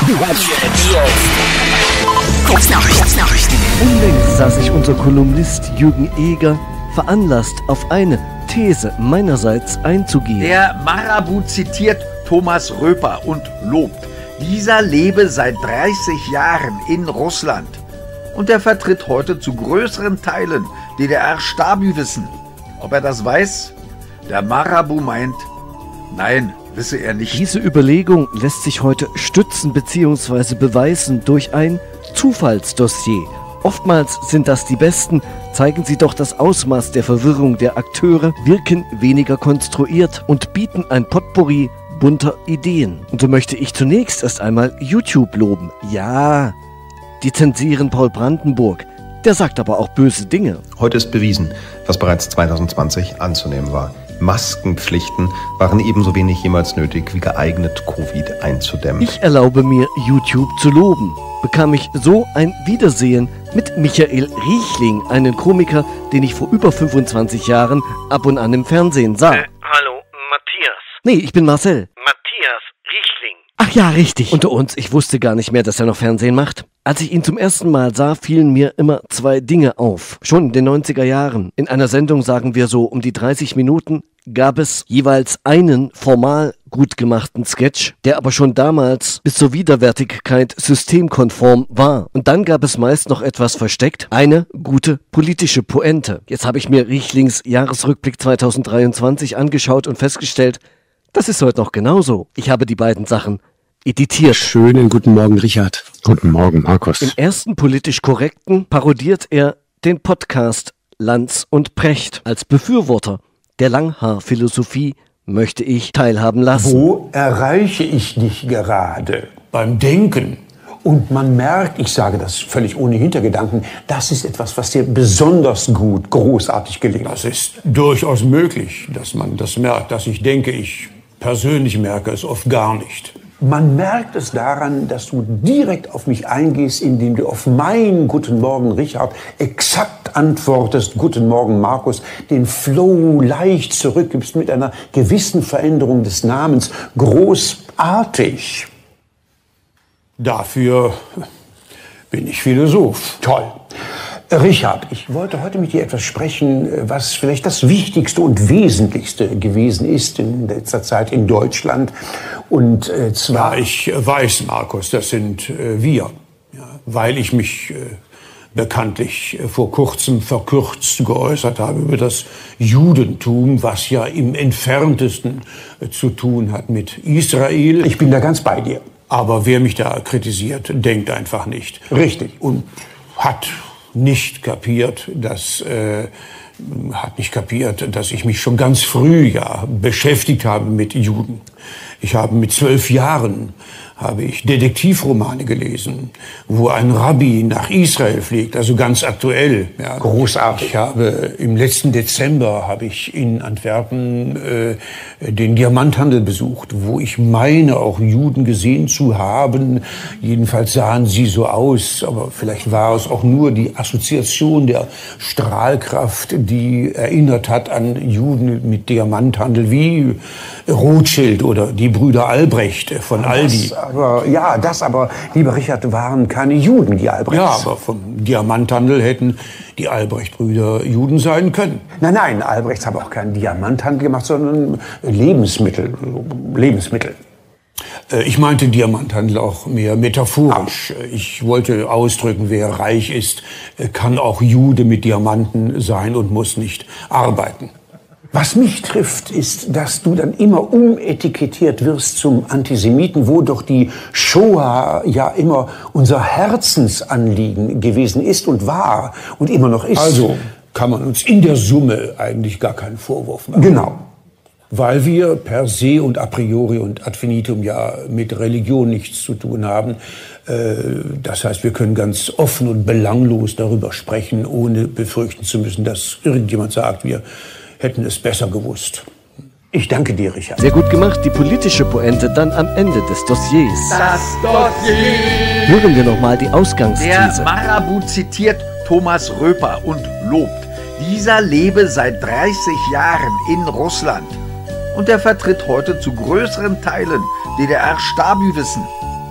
Kurznachrichten. Unlängst sah sich unser Kolumnist Jürgen Eger veranlasst, auf eine These meinerseits einzugehen. Der Marabu zitiert Thomas Röper und lobt, dieser lebe seit 30 Jahren in Russland. Und er vertritt heute zu größeren Teilen DDR-Stabiwissen. Ob er das weiß? Der Marabu meint, nein, wisse er nicht. Diese Überlegung lässt sich heute stützen bzw. beweisen durch ein Zufallsdossier. Oftmals sind das die besten, zeigen sie doch das Ausmaß der Verwirrung der Akteure, wirken weniger konstruiert und bieten ein Potpourri bunter Ideen. Und so möchte ich zunächst erst einmal YouTube loben. Ja, die zensieren Paul Brandenburg. Der sagt aber auch böse Dinge. Heute ist bewiesen, was bereits 2020 anzunehmen war. Maskenpflichten waren ebenso wenig jemals nötig, wie geeignet, Covid einzudämmen. Ich erlaube mir, YouTube zu loben. Bekam ich so ein Wiedersehen mit Michael Riechling, einen Komiker, den ich vor über 25 Jahren ab und an im Fernsehen sah. Hallo, Matthias. Nee, ich bin Marcel. Matthias Riechling. Ach ja, richtig. Unter uns, ich wusste gar nicht mehr, dass er noch Fernsehen macht. Als ich ihn zum ersten Mal sah, fielen mir immer zwei Dinge auf. Schon in den 90er Jahren. In einer Sendung, sagen wir so, um die 30 Minuten, gab es jeweils einen formal gut gemachten Sketch, der aber schon damals bis zur Widerwärtigkeit systemkonform war. Und dann gab es meist noch etwas versteckt, eine gute politische Pointe. Jetzt habe ich mir Riechlings Jahresrückblick 2023 angeschaut und festgestellt, das ist heute noch genauso. Ich habe die beiden Sachen editiert. Schönen guten Morgen, Richard. Guten Morgen, Markus. Im ersten politisch korrekten parodiert er den Podcast Lanz und Precht. Als Befürworter der Langhaar-Philosophie möchte ich teilhaben lassen. Wo erreiche ich dich gerade? Beim Denken. Und man merkt, ich sage das völlig ohne Hintergedanken, das ist etwas, was dir besonders gut, großartig gelingt. Das ist durchaus möglich, dass man das merkt. Dass ich denke, ich persönlich merke es oft gar nicht. Man merkt es daran, dass du direkt auf mich eingehst, indem du auf mein Guten Morgen, Richard, exakt antwortest, Guten Morgen, Markus, den Flow leicht zurückgibst mit einer gewissen Veränderung des Namens. Großartig. Dafür bin ich Philosoph. Toll. Richard, ich wollte heute mit dir etwas sprechen, was vielleicht das Wichtigste und Wesentlichste gewesen ist in letzter Zeit in Deutschland. Und zwar... Ja, ich weiß, Markus, das sind wir. Ja, weil ich mich bekanntlich vor kurzem verkürzt geäußert habe über das Judentum, was ja im Entferntesten zu tun hat mit Israel. Ich bin da ganz bei dir. Aber wer mich da kritisiert, denkt einfach nicht. Richtig. Und hat nicht kapiert, dass ich mich schon ganz früh beschäftigt habe mit Juden. Ich habe mit 12 Jahren Detektivromane gelesen, wo ein Rabbi nach Israel fliegt, also ganz aktuell. Ja. Großartig. Im letzten Dezember habe ich in Antwerpen den Diamanthandel besucht, wo ich meine, auch Juden gesehen zu haben. Jedenfalls sahen sie so aus, aber vielleicht war es auch nur die Assoziation der Strahlkraft, die erinnert hat an Juden mit Diamanthandel wie Rothschild oder die Brüder Albrecht von Aldi. Das aber, lieber Richard, waren keine Juden, die Albrechts. Ja, aber vom Diamanthandel hätten die Albrecht-Brüder Juden sein können. Nein, Albrechts haben auch keinen Diamanthandel gemacht, sondern Lebensmittel. Ich meinte Diamanthandel auch mehr metaphorisch. Ich wollte ausdrücken, wer reich ist, kann auch Jude mit Diamanten sein und muss nicht arbeiten. Was mich trifft, ist, dass du dann immer umetikettiert wirst zum Antisemiten, wo doch die Shoah ja immer unser Herzensanliegen gewesen ist und war und immer noch ist. Also kann man uns in der Summe eigentlich gar keinen Vorwurf machen. Genau. Weil wir per se und a priori und ad infinitum ja mit Religion nichts zu tun haben. Das heißt, wir können ganz offen und belanglos darüber sprechen, ohne befürchten zu müssen, dass irgendjemand sagt, wir hätten es besser gewusst. Ich danke dir, Richard. Sehr gut gemacht, die politische Pointe dann am Ende des Dossiers. Das Dossier! Hören wir nochmal die Ausgangsthese. Der Marabu zitiert Thomas Röper und lobt, dieser lebe seit 30 Jahren in Russland. Und er vertritt heute zu größeren Teilen DDR-Stabiwissen.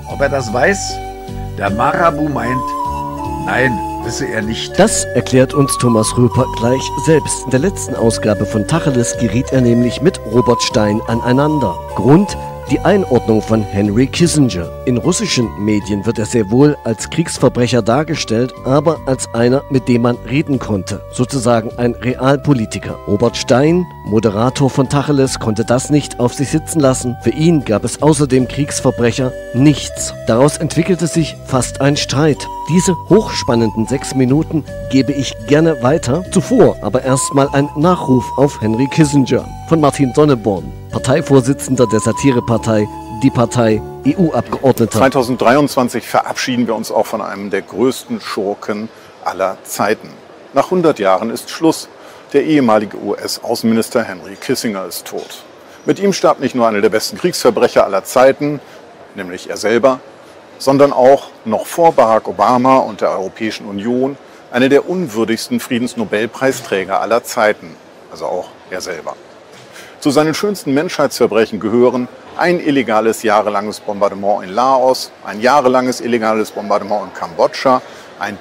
Ob er das weiß? Der Marabu meint, nein, wisse er nicht. Das erklärt uns Thomas Röper gleich selbst. In der letzten Ausgabe von Tacheles geriet er nämlich mit Robert Stein aneinander. Grund: die Einordnung von Henry Kissinger. In russischen Medien wird er sehr wohl als Kriegsverbrecher dargestellt, aber als einer, mit dem man reden konnte. Sozusagen ein Realpolitiker. Robert Stein, Moderator von Tacheles, konnte das nicht auf sich sitzen lassen. Für ihn gab es außer dem Kriegsverbrecher nichts. Daraus entwickelte sich fast ein Streit. Diese hochspannenden 6 Minuten gebe ich gerne weiter. Zuvor aber erstmal ein Nachruf auf Henry Kissinger von Martin Sonneborn, Parteivorsitzender der Satirepartei Die Partei, EU-Abgeordneter. 2023 verabschieden wir uns auch von einem der größten Schurken aller Zeiten. Nach 100 Jahren ist Schluss. Der ehemalige US-Außenminister Henry Kissinger ist tot. Mit ihm starb nicht nur einer der besten Kriegsverbrecher aller Zeiten, nämlich er selber, sondern auch noch vor Barack Obama und der Europäischen Union einer der unwürdigsten Friedensnobelpreisträger aller Zeiten, also auch er selber. Zu seinen schönsten Menschheitsverbrechen gehören ein illegales jahrelanges Bombardement in Laos, ein jahrelanges illegales Bombardement in Kambodscha, ein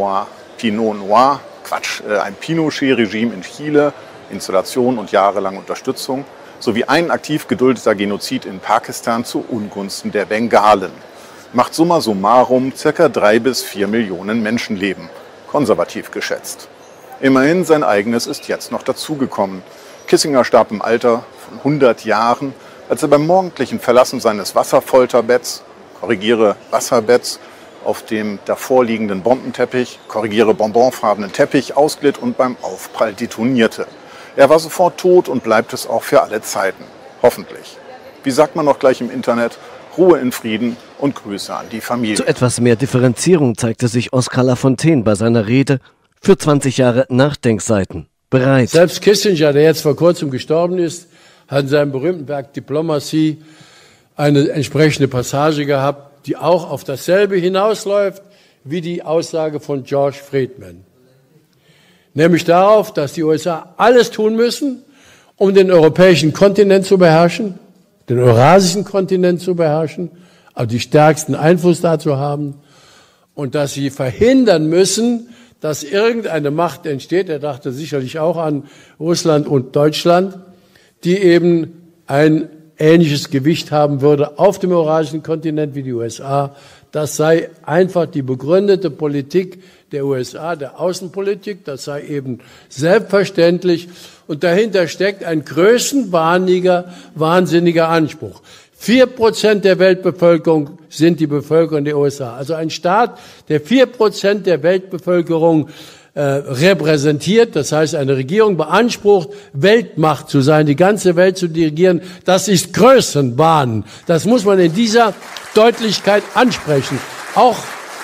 Pinochet-Regime in Chile, Installation und jahrelange Unterstützung, sowie ein aktiv geduldeter Genozid in Pakistan zu Ungunsten der Bengalen. Macht summa summarum ca. 3 bis 4 Millionen Menschenleben, konservativ geschätzt. Immerhin sein eigenes ist jetzt noch dazugekommen. Kissinger starb im Alter von 100 Jahren, als er beim morgendlichen Verlassen seines Wasserfolterbetts, Wasserbetts, auf dem davor liegenden Bombenteppich, bonbonfarbenen Teppich, ausglitt und beim Aufprall detonierte. Er war sofort tot und bleibt es auch für alle Zeiten. Hoffentlich. Wie sagt man noch gleich im Internet? Ruhe in Frieden und Grüße an die Familie. Zu etwas mehr Differenzierung zeigte sich Oskar Lafontaine bei seiner Rede für 20 Jahre Nachdenkseiten bereit. Selbst Kissinger, der jetzt vor kurzem gestorben ist, hat in seinem berühmten Werk Diplomacy eine entsprechende Passage gehabt, die auch auf dasselbe hinausläuft wie die Aussage von George Friedman. Nämlich darauf, dass die USA alles tun müssen, um den europäischen Kontinent zu beherrschen, den eurasischen Kontinent zu beherrschen, also die stärksten Einfluss dazu haben, und dass sie verhindern müssen, dass irgendeine Macht entsteht, er dachte sicherlich auch an Russland und Deutschland, die eben ein ähnliches Gewicht haben würde auf dem eurasischen Kontinent wie die USA. Das sei einfach die begründete Politik der USA, der Außenpolitik, das sei eben selbstverständlich. Und dahinter steckt ein größenwahnsinniger Anspruch. 4% der Weltbevölkerung sind die Bevölkerung der USA. Also ein Staat, der 4% der Weltbevölkerung repräsentiert, das heißt eine Regierung beansprucht, Weltmacht zu sein, die ganze Welt zu dirigieren, das ist Größenwahn. Das muss man in dieser Deutlichkeit ansprechen. Auch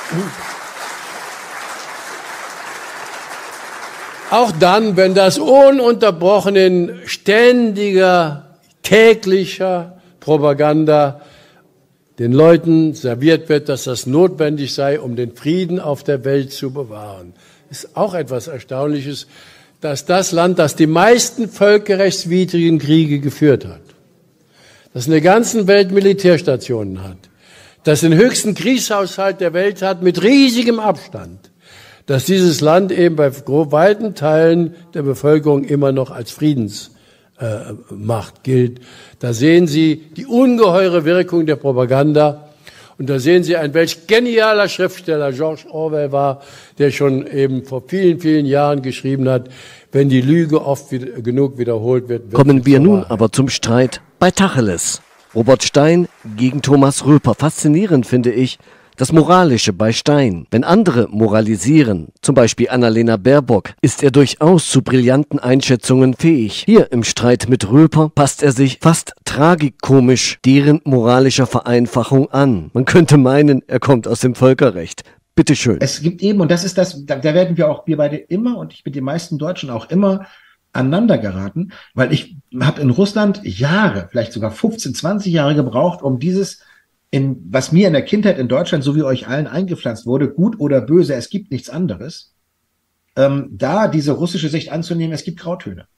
dann, wenn das ununterbrochen in ständiger, täglicher Propaganda den Leuten serviert wird, dass das notwendig sei, um den Frieden auf der Welt zu bewahren. Ist auch etwas Erstaunliches, dass das Land, das die meisten völkerrechtswidrigen Kriege geführt hat, das in der ganzen Welt Militärstationen hat, das den höchsten Kriegshaushalt der Welt hat mit riesigem Abstand, dass dieses Land eben bei weiten Teilen der Bevölkerung immer noch als Friedensmacht gilt. Da sehen Sie die ungeheure Wirkung der Propaganda. Und da sehen Sie, ein welch genialer Schriftsteller George Orwell war, der schon eben vor vielen, vielen Jahren geschrieben hat, wenn die Lüge oft genug wiederholt wird. Kommen wir nun aber zum Streit bei Tacheles. Robert Stein gegen Thomas Röper. Faszinierend finde ich das Moralische bei Stein. Wenn andere moralisieren, zum Beispiel Annalena Baerbock, ist er durchaus zu brillanten Einschätzungen fähig. Hier im Streit mit Röper passt er sich fast tragikomisch deren moralischer Vereinfachung an. Man könnte meinen, er kommt aus dem Völkerrecht. Bitteschön. Es gibt eben, und das ist das, da werden wir beide immer, und ich mit den meisten Deutschen auch immer, aneinander geraten, weil ich habe in Russland Jahre, vielleicht sogar 15, 20 Jahre gebraucht, um dieses, was mir in der Kindheit in Deutschland, so wie euch allen eingepflanzt wurde, gut oder böse, es gibt nichts anderes, da diese russische Sicht anzunehmen, es gibt Grautöne.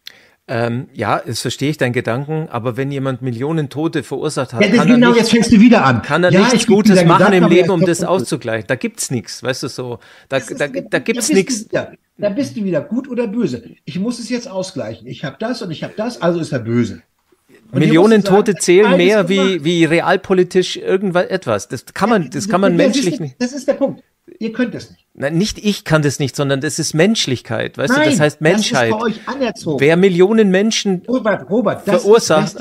Ja, das verstehe ich, deinen Gedanken, aber wenn jemand Millionen Tote verursacht hat, jetzt fängst du wieder an. Kann er nichts Gutes machen im Leben, um das auszugleichen. Da gibt's nichts, weißt du so. Da gibt's nichts. Da bist du wieder, gut oder böse. Ich muss es jetzt ausgleichen. Ich habe das und ich habe das, also ist er böse. Und Millionen Tote zählen mehr wie realpolitisch irgendetwas. Das kann man menschlich nicht. Das ist der Punkt. Ihr könnt es nicht. Nein, nicht ich kann das nicht, sondern das ist Menschlichkeit, weißt du, das heißt Menschheit. Das ist bei euch anerzogen. Wer Millionen Menschen Robert, das verursacht.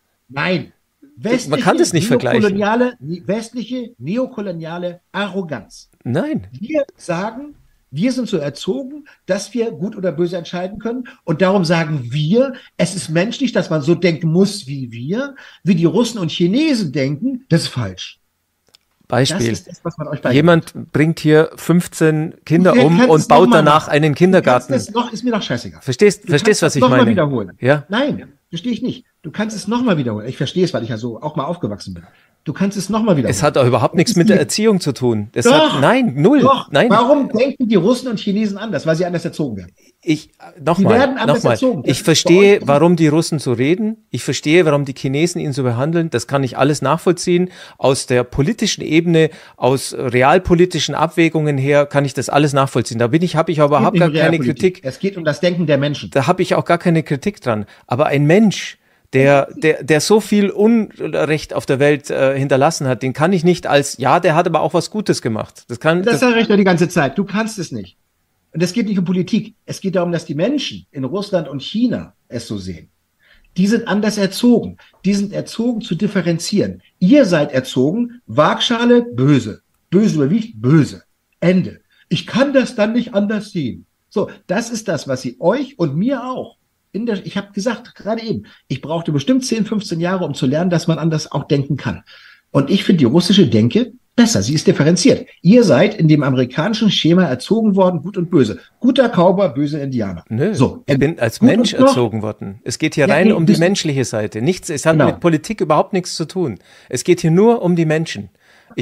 Nein. Man kann das nicht vergleichen. Westliche neokoloniale Arroganz. Nein. Wir sagen, wir sind so erzogen, dass wir gut oder böse entscheiden können. Und darum sagen wir, es ist menschlich, dass man so denken muss wie wir. Wie die Russen und Chinesen denken, das ist falsch. Beispiel. Das ist das, was man euch jemand bringt hier 15 Kinder um und baut danach einen Kindergarten. Ist mir doch scheißegal. Verstehst, was ich meine? Mal wiederholen. Ja? Nein, verstehe ich nicht. Du kannst es nochmal wiederholen. Ich verstehe es, weil ich ja so auch mal aufgewachsen bin. Du kannst es nochmal wiederholen. Es hat auch überhaupt nichts mit der Erziehung zu tun. Nein, null. Doch. Nein. Warum denken die Russen und Chinesen anders? Weil sie anders erzogen werden. Nochmal. Ich verstehe, warum die Russen so reden. Ich verstehe, warum die Chinesen ihn so behandeln. Das kann ich alles nachvollziehen. Aus der politischen Ebene, aus realpolitischen Abwägungen her kann ich das alles nachvollziehen. Da habe ich aber überhaupt gar keine Kritik. Es geht um das Denken der Menschen. Da habe ich auch gar keine Kritik dran. Aber ein Mensch, der so viel Unrecht auf der Welt hinterlassen hat, den kann ich nicht der hat aber auch was Gutes gemacht. Das sagt Rechter die ganze Zeit. Du kannst es nicht. Und es geht nicht um Politik. Es geht darum, dass die Menschen in Russland und China es so sehen. Die sind anders erzogen. Die sind erzogen zu differenzieren. Ihr seid erzogen, Waagschale, böse. Böse überwiegt, böse. Ende. Ich kann das dann nicht anders sehen. So, das ist das, was sie euch und mir auch ich habe gesagt, gerade eben, ich brauchte bestimmt 10, 15 Jahre, um zu lernen, dass man anders auch denken kann. Und ich finde die russische Denke besser. Sie ist differenziert. Ihr seid in dem amerikanischen Schema erzogen worden, gut und böse. Guter Cowboy, böse Indianer. Nö, so, ich bin als Mensch erzogen worden. Es geht hier rein um die menschliche Seite. Es hat mit Politik überhaupt nichts zu tun. Es geht hier nur um die Menschen.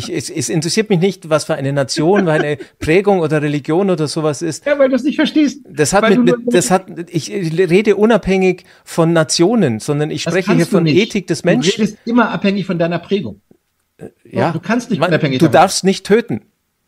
Es interessiert mich nicht, was für eine Nation, was eine Prägung oder Religion oder sowas ist. Ja, weil du es nicht verstehst. Ich rede unabhängig von Nationen, sondern ich spreche hier von Ethik des Menschen. Du redest immer abhängig von deiner Prägung. Ja. Du kannst nicht unabhängig sein. Du darfst nicht töten.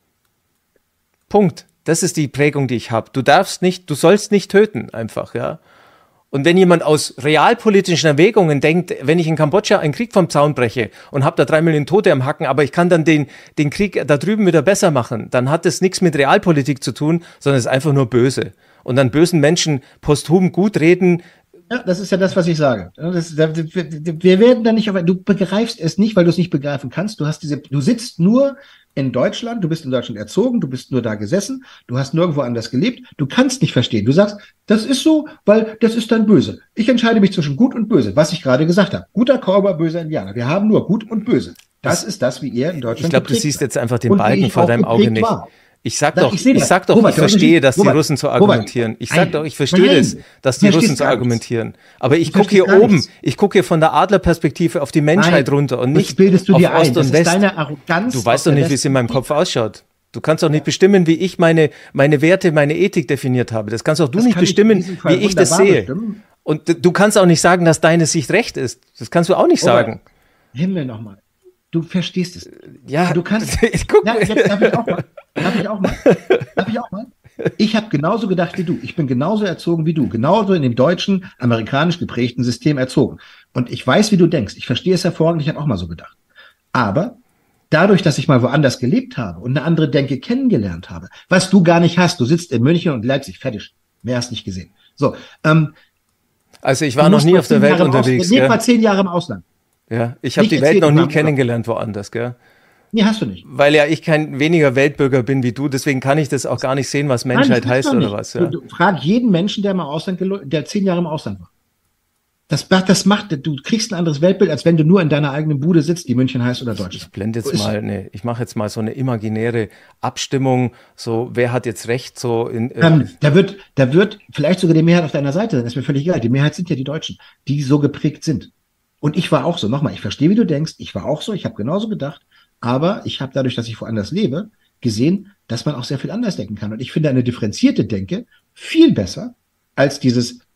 Punkt. Das ist die Prägung, die ich habe. Du sollst nicht töten, einfach, ja. Und wenn jemand aus realpolitischen Erwägungen denkt, wenn ich in Kambodscha einen Krieg vom Zaun breche und habe da 3 Millionen Tote am Hacken, aber ich kann dann den Krieg da drüben wieder besser machen, dann hat das nichts mit Realpolitik zu tun, sondern es ist einfach nur böse. Und dann bösen Menschen posthum gut reden. Ja, das ist ja das, was ich sage. Wir werden da nicht, aber du begreifst es nicht, weil du es nicht begreifen kannst. Du sitzt nur in Deutschland, du bist in Deutschland erzogen, du bist nur da gesessen, du hast nirgendwo anders gelebt, du kannst nicht verstehen. Du sagst, das ist so, weil das ist dann böse. Ich entscheide mich zwischen gut und böse, was ich gerade gesagt habe. Guter Cowboy, böser Indianer. Wir haben nur gut und böse. Das ist das, wie ihr in Deutschland Ich glaube, du siehst jetzt einfach den Balken vor deinem Auge nicht. Ich sag doch, ich verstehe, dass die Russen so argumentieren. Ich verstehe dass die Russen so argumentieren. Aber ich gucke hier oben, ich gucke hier von der Adlerperspektive auf die Menschheit runter und nicht auf Ost und West. Du weißt doch nicht, wie es in meinem Kopf ausschaut. Du kannst doch nicht bestimmen, wie ich meine Werte, meine Ethik definiert habe. Das kannst auch du nicht bestimmen, wie ich das sehe. Und du kannst auch nicht sagen, dass deine Sicht recht ist. Das kannst du auch nicht sagen. Himmel nochmal. Du verstehst es. Ja, du kannst. Jetzt darf ich auch mal. Ich habe genauso gedacht wie du. Ich bin genauso erzogen wie du. Genauso in dem deutschen, amerikanisch geprägten System erzogen. Und ich weiß, wie du denkst. Ich verstehe es hervorragend. Ich habe auch mal so gedacht. Aber dadurch, dass ich mal woanders gelebt habe und eine andere Denke kennengelernt habe, was du gar nicht hast. Du sitzt in München und Leipzig. Fertig. Mehr hast nicht gesehen. So. Also ich war noch nie auf der Welt unterwegs. Ich war 10 Jahre im Ausland. Ja, ich habe die Welt noch nie kennengelernt woanders, gell? Nee, hast du nicht. Weil ja ich kein weniger Weltbürger bin wie du, deswegen kann ich das auch gar nicht sehen, was Menschheit heißt oder was. Ja. Du frag jeden Menschen, der der 10 Jahre im Ausland war. Du kriegst ein anderes Weltbild, als wenn du nur in deiner eigenen Bude sitzt, die München heißt oder Deutschland. Ich mache jetzt mal so eine imaginäre Abstimmung, so wer hat jetzt recht, so da wird vielleicht sogar die Mehrheit auf deiner Seite sein, ist mir völlig egal. Die Mehrheit sind ja die Deutschen, die so geprägt sind. Und ich war auch so. Nochmal, ich verstehe, wie du denkst. Ich war auch so. Ich habe genauso gedacht. Aber ich habe dadurch, dass ich woanders lebe, gesehen, dass man auch sehr viel anders denken kann. Und ich finde eine differenzierte Denke viel besser als dieses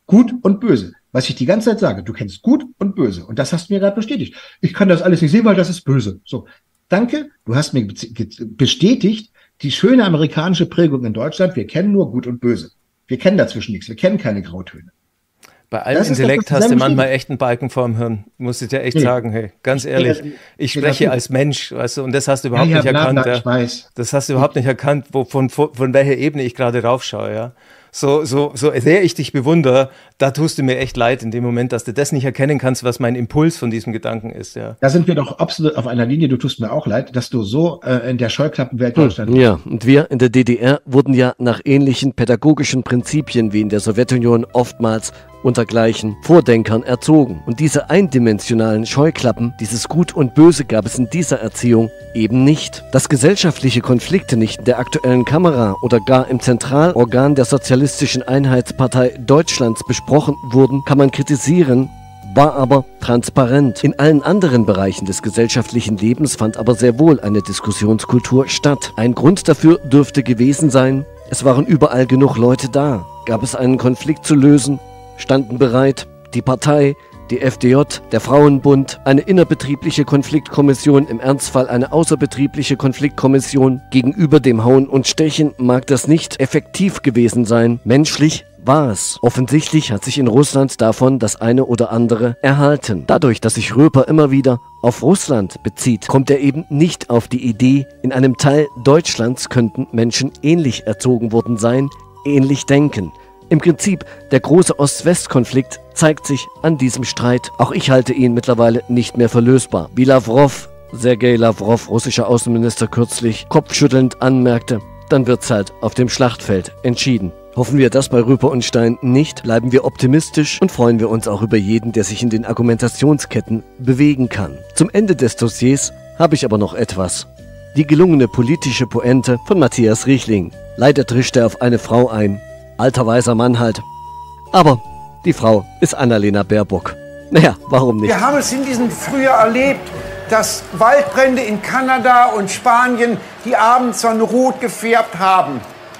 Gut und böse. Was ich die ganze Zeit sage, du kennst Gut und Böse. Und das hast du mir gerade bestätigt. Ich kann das alles nicht sehen, weil das ist böse. So, danke, du hast mir bestätigt, die schöne amerikanische Prägung in Deutschland, wir kennen nur Gut und Böse. Wir kennen dazwischen nichts, wir kennen keine Grautöne. Bei allem Intellekt hast du manchmal echt einen Balken vorm Hirn, muss ich dir echt sagen, hey, ganz ehrlich. Ich spreche als Mensch, weißt du, und das hast du überhaupt nicht erkannt. Ich weiß. Das hast du überhaupt nicht erkannt, von welcher Ebene ich gerade raufschaue, ja. So sehr ich dich bewundere, da tust du mir echt leid in dem Moment, dass du das nicht erkennen kannst, was mein Impuls von diesem Gedanken ist. Ja. Da sind wir doch absolut auf einer Linie. Du tust mir auch leid, dass du so in der Scheuklappenwelt Deutschland bist. Ja, und wir in der DDR wurden ja nach ähnlichen pädagogischen Prinzipien wie in der Sowjetunion oftmals unter gleichen Vordenkern erzogen. Und diese eindimensionalen Scheuklappen, dieses Gut und Böse gab es in dieser Erziehung eben nicht. Dass gesellschaftliche Konflikte nicht in der aktuellen Kamera oder gar im Zentralorgan der Sozialistischen Einheitspartei Deutschlands besprochen wurden, kann man kritisieren, war aber transparent. In allen anderen Bereichen des gesellschaftlichen Lebens fand aber sehr wohl eine Diskussionskultur statt. Ein Grund dafür dürfte gewesen sein, es waren überall genug Leute da. Gab es einen Konflikt zu lösen, standen bereit die Partei, die FDJ, der Frauenbund, eine innerbetriebliche Konfliktkommission, im Ernstfall eine außerbetriebliche Konfliktkommission. Gegenüber dem Hauen und Stechen mag das nicht effektiv gewesen sein. Menschlich war es. Offensichtlich hat sich in Russland davon das eine oder andere erhalten. Dadurch, dass sich Röper immer wieder auf Russland bezieht, kommt er eben nicht auf die Idee, in einem Teil Deutschlands könnten Menschen ähnlich erzogen worden sein, ähnlich denken. Im Prinzip, der große Ost-West-Konflikt zeigt sich an diesem Streit. Auch ich halte ihn mittlerweile nicht mehr für lösbar. Wie Lavrov, Sergei Lavrov, russischer Außenminister, kürzlich kopfschüttelnd anmerkte, dann wird's halt auf dem Schlachtfeld entschieden. Hoffen wir das bei Röper und Stein nicht, bleiben wir optimistisch und freuen wir uns auch über jeden, der sich in den Argumentationsketten bewegen kann. Zum Ende des Dossiers habe ich aber noch etwas. Die gelungene politische Pointe von Matthias Riechling. Leider drischt er auf eine Frau ein. Alter weißer Mann halt. Aber die Frau ist Annalena Baerbock. Naja, warum nicht? Wir haben es in diesem Frühjahr erlebt, dass Waldbrände in Kanada und Spanien die Abendsonne rot gefärbt haben.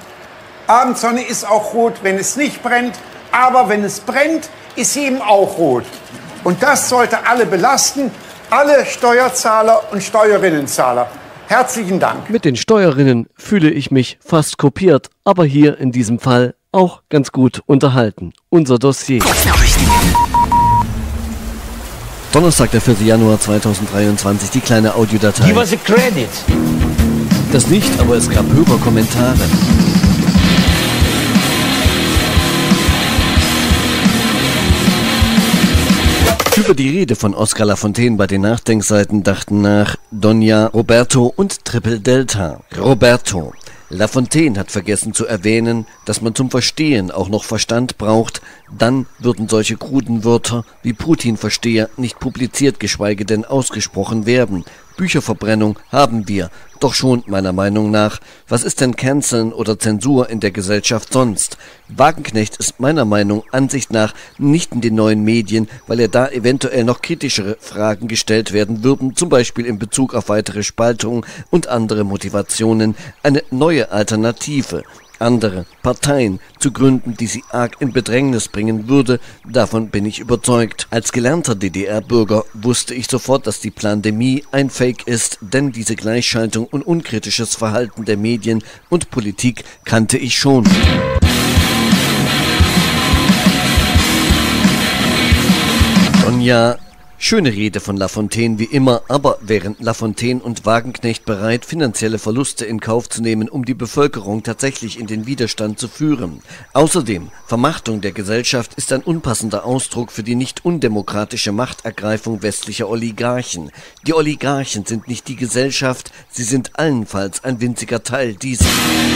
Abendsonne ist auch rot, wenn es nicht brennt. Aber wenn es brennt, ist sie eben auch rot. Und das sollte alle belasten, alle Steuerzahler und Steuerinnenzahler. Herzlichen Dank. Mit den Steuerinnen fühle ich mich fast kopiert, aber hier in diesem Fall auch ganz gut unterhalten. Unser Dossier. Donnerstag, der 4. Januar 2023, die kleine Audiodatei. Give us a credit. Das nicht, aber es gab Hörerkommentare. Über die Rede von Oskar Lafontaine bei den Nachdenkseiten dachten nach Donja, Roberto und Triple Delta. Roberto. Lafontaine hat vergessen zu erwähnen, dass man zum Verstehen auch noch Verstand braucht. Dann würden solche kruden Wörter wie Putin-Versteher nicht publiziert, geschweige denn ausgesprochen werden. Bücherverbrennung haben wir, doch schon meiner Meinung nach. Was ist denn Canceln oder Zensur in der Gesellschaft sonst? Wagenknecht ist meiner Ansicht nach nicht in den neuen Medien, weil er da eventuell noch kritischere Fragen gestellt werden würden, zum Beispiel in Bezug auf weitere Spaltungen und andere Motivationen, eine neue Alternative. Andere Parteien zu gründen, die sie arg in Bedrängnis bringen würde, davon bin ich überzeugt. Als gelernter DDR-Bürger wusste ich sofort, dass die Plandemie ein Fake ist, denn diese Gleichschaltung und unkritisches Verhalten der Medien und Politik kannte ich schon. Sonja, schöne Rede von Lafontaine wie immer, aber wären Lafontaine und Wagenknecht bereit, finanzielle Verluste in Kauf zu nehmen, um die Bevölkerung tatsächlich in den Widerstand zu führen? Außerdem, Vermachtung der Gesellschaft ist ein unpassender Ausdruck für die nicht undemokratische Machtergreifung westlicher Oligarchen. Die Oligarchen sind nicht die Gesellschaft, sie sind allenfalls ein winziger Teil dieser.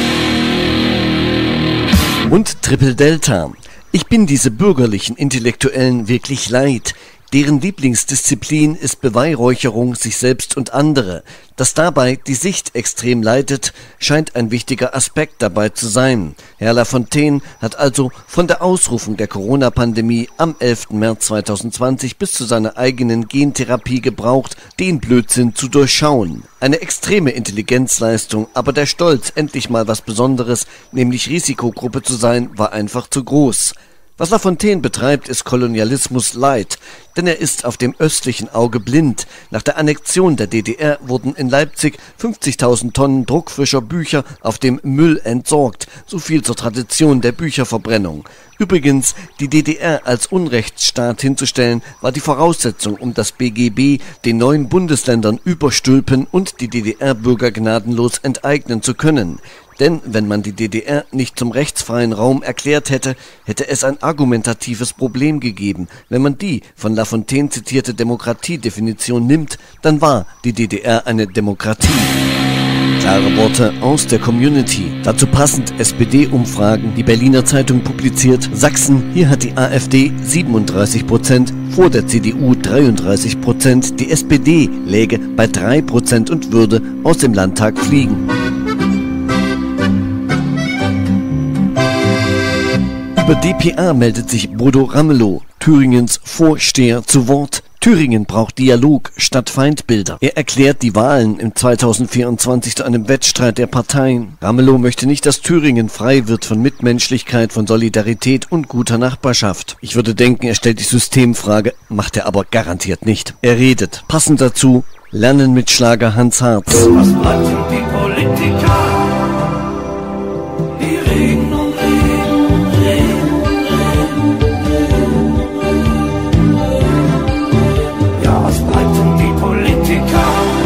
Und Triple Delta. Ich bin diese bürgerlichen Intellektuellen wirklich leid. Deren Lieblingsdisziplin ist Beweihräucherung sich selbst und andere. Dass dabei die Sicht extrem leidet, scheint ein wichtiger Aspekt dabei zu sein. Herr Lafontaine hat also von der Ausrufung der Corona-Pandemie am 11. März 2020 bis zu seiner eigenen Gentherapie gebraucht, den Blödsinn zu durchschauen. Eine extreme Intelligenzleistung, aber der Stolz, endlich mal was Besonderes, nämlich Risikogruppe zu sein, war einfach zu groß. Was Lafontaine betreibt, ist Kolonialismus light, denn er ist auf dem östlichen Auge blind. Nach der Annexion der DDR wurden in Leipzig 50.000 Tonnen druckfrischer Bücher auf dem Müll entsorgt. So viel zur Tradition der Bücherverbrennung. Übrigens, die DDR als Unrechtsstaat hinzustellen, war die Voraussetzung, um das BGB den neuen Bundesländern überstülpen und die DDR-Bürger gnadenlos enteignen zu können. Denn wenn man die DDR nicht zum rechtsfreien Raum erklärt hätte, hätte es ein argumentatives Problem gegeben. Wenn man die von Lafontaine zitierte Demokratiedefinition nimmt, dann war die DDR eine Demokratie. Klare Worte aus der Community. Dazu passend SPD-Umfragen. Die Berliner Zeitung publiziert: Sachsen, hier hat die AfD 37%, vor der CDU 33%. Die SPD läge bei 3% und würde aus dem Landtag fliegen. Über dpa meldet sich Bodo Ramelow, Thüringens Vorsteher, zu Wort. Thüringen braucht Dialog statt Feindbilder. Er erklärt die Wahlen im 2024 zu einem Wettstreit der Parteien. Ramelow möchte nicht, dass Thüringen frei wird von Mitmenschlichkeit, von Solidarität und guter Nachbarschaft. Ich würde denken, er stellt die Systemfrage, macht er aber garantiert nicht. Er redet. Passend dazu, Lernen mit Schlager Hans Harz. Was bleibt denn die Politiker? Die reden und reden. Ja, was bleibt denn die Politiker?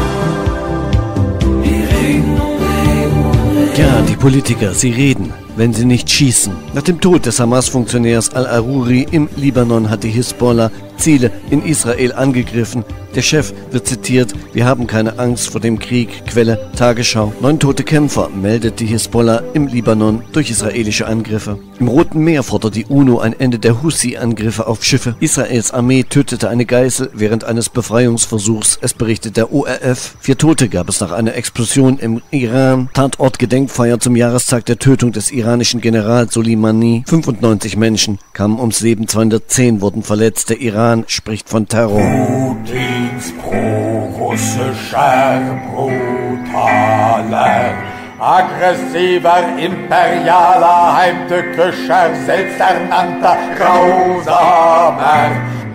Die reden und reden. Ja, die Politiker, sie reden, wenn sie nicht schießen. Nach dem Tod des Hamas-Funktionärs Al-Aruri im Libanon hat die Hisbollah Ziele in Israel angegriffen. Der Chef wird zitiert: Wir haben keine Angst vor dem Krieg. Quelle Tagesschau. 9 tote Kämpfer meldet die Hisbollah im Libanon durch israelische Angriffe. Im Roten Meer fordert die UNO ein Ende der Houthi-Angriffe auf Schiffe. Israels Armee tötete eine Geißel während eines Befreiungsversuchs. Es berichtet der ORF. 4 Tote gab es nach einer Explosion im Iran. Tatort-Gedenkfeier zum Jahrestag der Tötung des iranischen Generals Soleimani. 95 Menschen kamen ums Leben, 210 wurden verletzt. Der Iran spricht von Terror. Putins pro-russischer, brutaler, aggressiver, imperialer, heimtückischer, selbsternannter, grausamer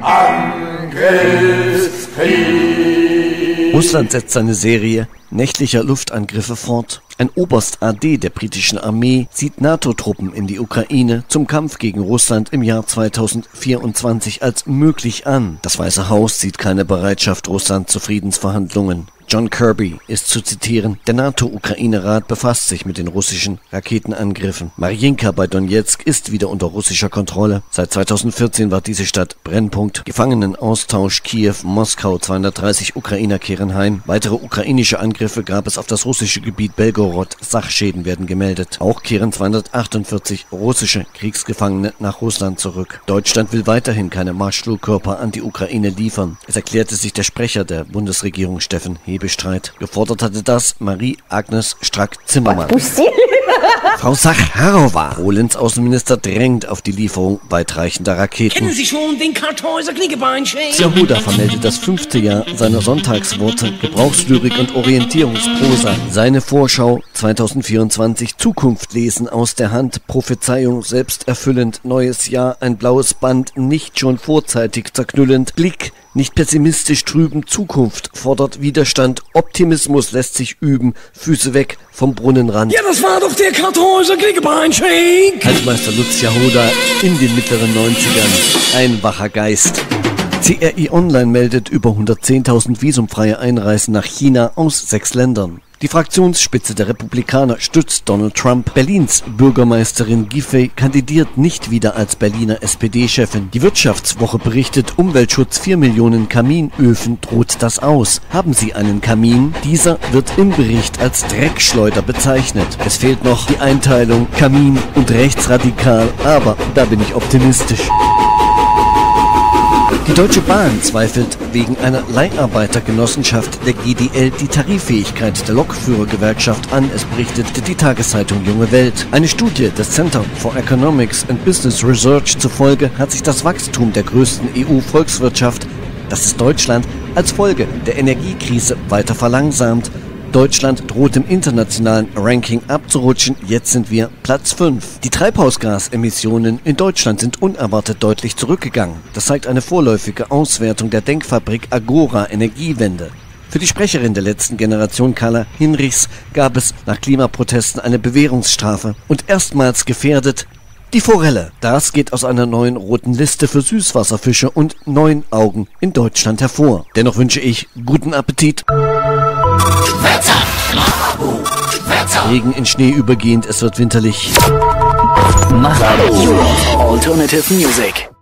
Angriffskrieg. Russland setzt seine Serie nächtlicher Luftangriffe fort. Ein Oberst AD der britischen Armee sieht NATO-Truppen in die Ukraine zum Kampf gegen Russland im Jahr 2024 als möglich an. Das Weiße Haus sieht keine Bereitschaft Russlands zu Friedensverhandlungen. John Kirby ist zu zitieren: Der NATO-Ukraine-Rat befasst sich mit den russischen Raketenangriffen. Mariinka bei Donetsk ist wieder unter russischer Kontrolle. Seit 2014 war diese Stadt Brennpunkt. Gefangenenaustausch Kiew, Moskau, 230 Ukrainer kehren heim. Weitere ukrainische Angriffe gab es auf das russische Gebiet Belgorod. Sachschäden werden gemeldet. Auch kehren 248 russische Kriegsgefangene nach Russland zurück. Deutschland will weiterhin keine Marschflugkörper an die Ukraine liefern. Es erklärte sich der Sprecher der Bundesregierung, Steffen Hebestreit. Gefordert hatte das Marie-Agnes Strack-Zimmermann. Frau Sacharowa, Polens Außenminister, drängt auf die Lieferung weitreichender Raketen. Kennen Sie schon den Kartäuser Kniegebeinchen? Jahuda vermeldet das 5. Jahr seiner Sonntagsworte, Gebrauchslyrik und Orientierungsprosa. Seine Vorschau 2024: Zukunft lesen aus der Hand, Prophezeiung selbsterfüllend, neues Jahr, ein blaues Band, nicht schon vorzeitig zerknüllend, Blick nicht pessimistisch trüben, Zukunft fordert Widerstand, Optimismus lässt sich üben, Füße weg vom Brunnenrand. Ja, das war doch der Kartäuser Kniegebeinchen. Altmeister Lutz Jahoda in den mittleren 90ern, ein wacher Geist. CRI Online meldet über 110.000 visumfreie Einreisen nach China aus 6 Ländern. Die Fraktionsspitze der Republikaner stützt Donald Trump. Berlins Bürgermeisterin Giffey kandidiert nicht wieder als Berliner SPD-Chefin. Die Wirtschaftswoche berichtet: Umweltschutz 4 Millionen Kaminöfen droht das aus. Haben Sie einen Kamin? Dieser wird im Bericht als Dreckschleuder bezeichnet. Es fehlt noch die Einteilung Kamin und rechtsradikal, aber da bin ich optimistisch. Die Deutsche Bahn zweifelt wegen einer Leiharbeitergenossenschaft der GDL die Tariffähigkeit der Lokführergewerkschaft an. Es berichtet die Tageszeitung Junge Welt. Eine Studie des Center for Economics and Business Research zufolge hat sich das Wachstum der größten EU-Volkswirtschaft, das ist Deutschland, als Folge der Energiekrise weiter verlangsamt. Deutschland droht im internationalen Ranking abzurutschen. Jetzt sind wir Platz 5. Die Treibhausgasemissionen in Deutschland sind unerwartet deutlich zurückgegangen. Das zeigt eine vorläufige Auswertung der Denkfabrik Agora Energiewende. Für die Sprecherin der letzten Generation, Carla Hinrichs, gab es nach Klimaprotesten eine Bewährungsstrafe. Und erstmals gefährdet die Forelle. Das geht aus einer neuen roten Liste für Süßwasserfische und 9 Augen in Deutschland hervor. Dennoch wünsche ich guten Appetit. Wetter. Regen in Schnee übergehend, es wird winterlich. Europe Alternative Music.